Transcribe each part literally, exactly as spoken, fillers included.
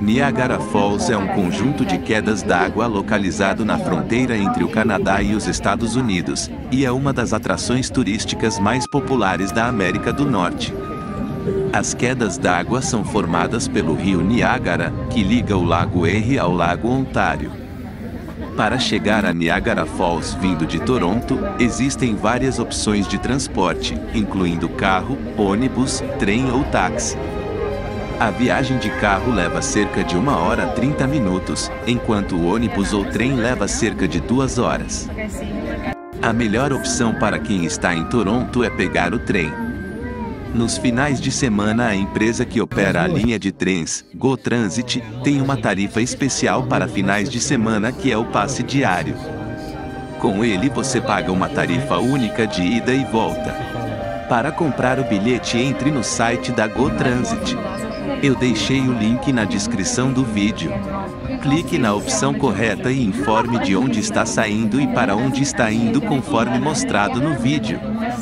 Niagara Falls é um conjunto de quedas d'água localizado na fronteira entre o Canadá e os Estados Unidos, e é uma das atrações turísticas mais populares da América do Norte. As quedas d'água são formadas pelo rio Niágara, que liga o Lago Erie ao Lago Ontário. Para chegar a Niagara Falls vindo de Toronto, existem várias opções de transporte, incluindo carro, ônibus, trem ou táxi. A viagem de carro leva cerca de uma hora e trinta minutos, enquanto o ônibus ou trem leva cerca de duas horas. A melhor opção para quem está em Toronto é pegar o trem. Nos finais de semana, a empresa que opera a linha de trens, Go Transit, tem uma tarifa especial para finais de semana que é o passe diário. Com ele você paga uma tarifa única de ida e volta. Para comprar o bilhete, entre no site da Go Transit. Eu deixei o link na descrição do vídeo. Clique na opção correta e informe de onde está saindo e para onde está indo conforme mostrado no vídeo.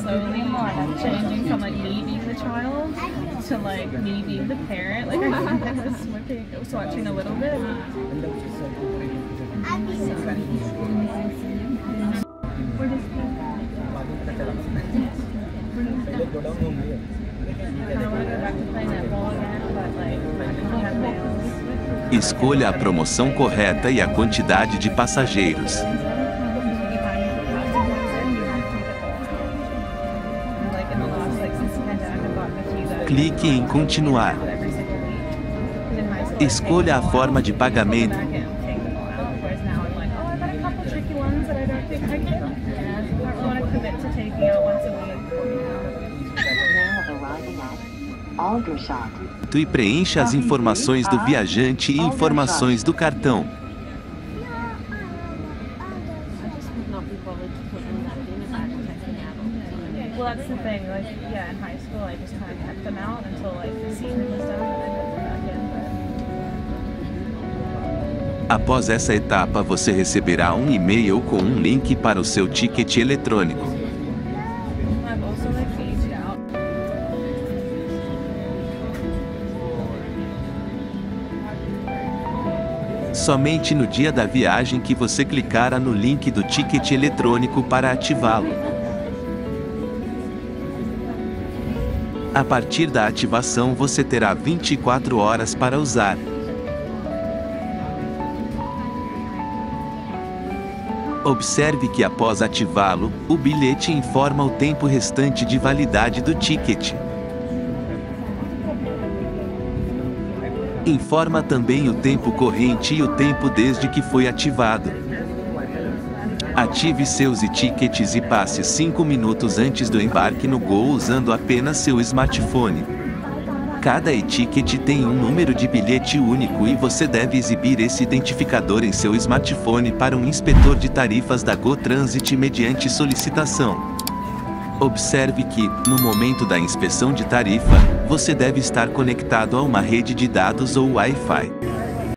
Escolha a promoção correta e a quantidade de passageiros. Clique em continuar. Escolha a forma de pagamento. E preencha as informações do viajante e informações do cartão. Após essa etapa, você receberá um e-mail com um link para o seu ticket eletrônico. Somente no dia da viagem que você clicará no link do ticket eletrônico para ativá-lo. A partir da ativação você terá vinte e quatro horas para usar. Observe que após ativá-lo, o bilhete informa o tempo restante de validade do ticket. Informa também o tempo corrente e o tempo desde que foi ativado. Ative seus e-tickets e passe cinco minutos antes do embarque no Go usando apenas seu smartphone. Cada e-ticket tem um número de bilhete único e você deve exibir esse identificador em seu smartphone para um inspetor de tarifas da Go Transit mediante solicitação. Observe que, no momento da inspeção de tarifa, você deve estar conectado a uma rede de dados ou Wi-Fi.